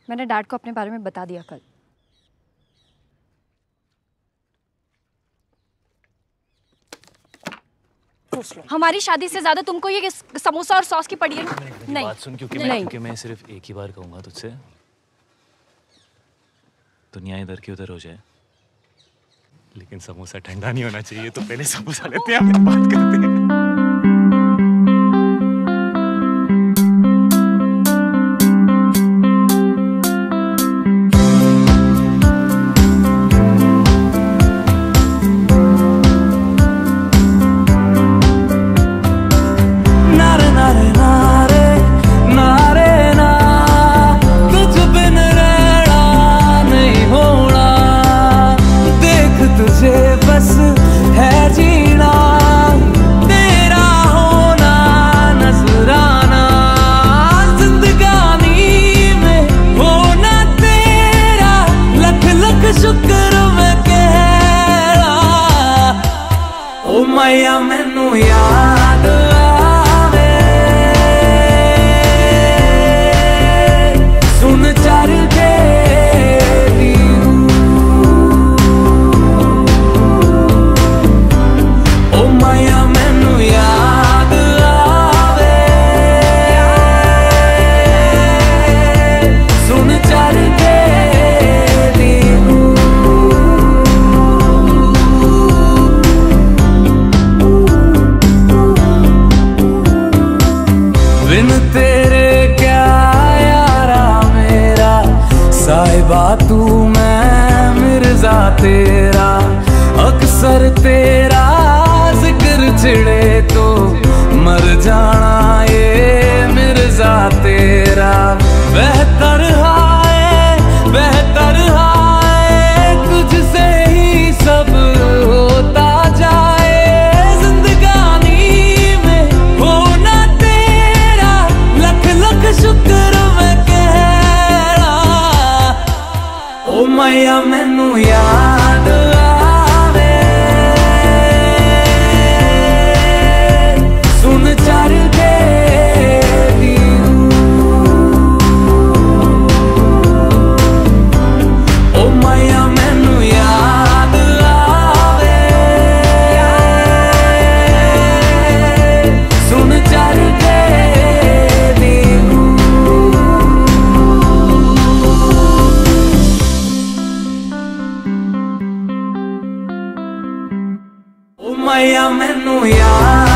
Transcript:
मैंने डैड को अपने बारे में बता दिया कल। हमारी शादी से ज्यादा तुमको ये समोसा और सॉस की पड़ी है ना? नहीं बात सुन, क्योंकि मैं सिर्फ एक ही बार कहूंगा तुझसे, दुनिया इधर की उधर हो जाए लेकिन समोसा ठंडा नहीं होना चाहिए। तो पहले समोसा लेते हैं, फिर बात करते हैं। माय्या मैनू याद आवे, सुन चर के ओ माय्या मैनू याद आवे, सुन चर के तेरे क्या यारा मेरा साहिबा तू मैं मिर्जा तेरा, अक्सर तेरा जिक्र छिड़े तो मर जाना ये मिर्जा तेरा। बेहतर हाय तुझसे ही सब होता जाए, जिंदगानी में होना तेरा लख लख शुक्र मैं कहना। ओ माय्या मैनू याद आवे, सुन चर के ओ माय्या मैनू याद आवे, सुन चर के माय्या मैनू याद